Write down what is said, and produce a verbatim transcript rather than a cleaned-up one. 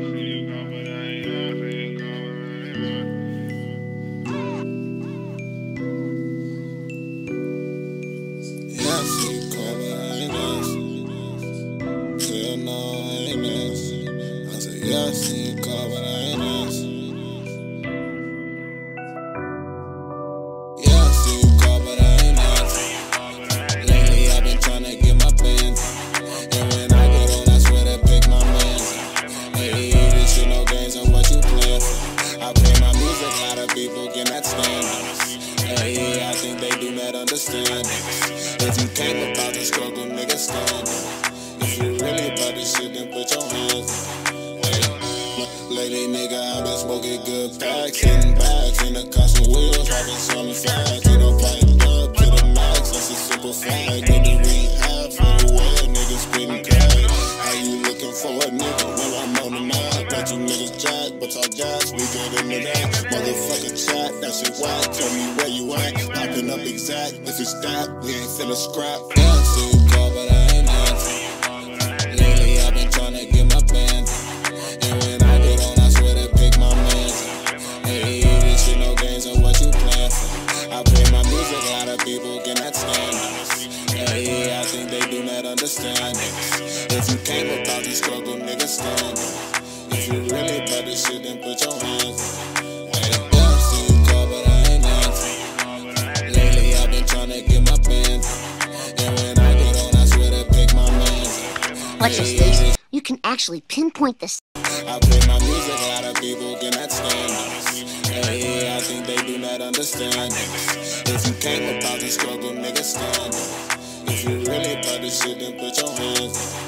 Yeah, I seen you call, but I ain't answer. Yeah, I seen you call, but I ain't answer. Lately I've been tryna get my bands, and when I get on, I swear to pick my mans. Hey, this shit no games on what you playin' for. I play my music, a lot of people cannot stand it. Hey, I think they do not understand it. If you came about the struggle, nigga, stand it. If you really about this shit, then put your hands up. Lately, nigga, I've been smoking good packs, hitting bags in the custom wheels, having some facts. You don't pipe up to the max, that's a simple fact. Need to rehab for the world, niggas spitting crack. How you looking for a nigga when I'm on the map? Got you niggas jack, but talk jazz, we get into that. Motherfucker chat, that shit whack. Tell me where you at, popping up exact. If it's that, we ain't finna scrap. Yeah, I see you call, but I ain't answer. Lately, I've been tryna get my band, and when I get on, I swear to pick my mans. Hey, this shit no games on what you playin' for. I play my music, a lot of people cannot stand it. Hey, I think they do not understand it. If you came about the struggle, nigga, stand it. If you really about this shit, then put your hands up. Hey, yeah, I see you call, but I ain't answer. Lately, I've been tryna get my band, and when I get on, I swear to pick my mans. Watch your station. You can actually pinpoint this. I play my music, a lot of people cannot stand it. Hey, I think they do not understand it. If you came about the struggle, nigga, stand it. If you really about this shit, then put your hands up.